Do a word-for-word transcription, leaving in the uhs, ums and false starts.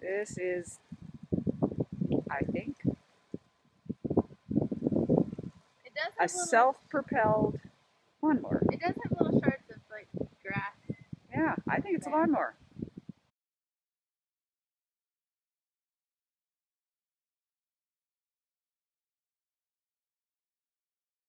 This is, I think, It does a have little, self-propelled lawnmower. it does have little shards of like grass. Yeah, I think it's a Yeah. lawnmower.